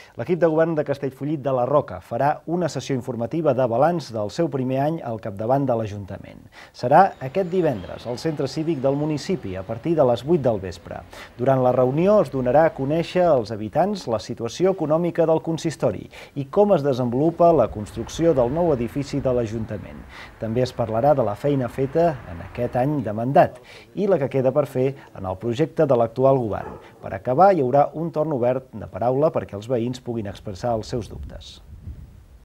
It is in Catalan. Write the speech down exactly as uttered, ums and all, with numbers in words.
L'equip de govern de Castellfollit de la Roca farà una sessió informativa de balanç del seu primer any al capdavant de l'Ajuntament. Serà aquest divendres al centre cívic del municipi a partir de les vuit del vespre. Durant la reunió es donarà a conèixer als habitants la situació econòmica del consistori i com es desenvolupa la construcció del nou edifici de l'Ajuntament. També es parlarà de la feina feta en aquest any de mandat i la que queda per fer en el projecte de l'actual govern. Per acabar, hi haurà un torn obert de paraula perquè els veïns puguin expressar els seus dubtes.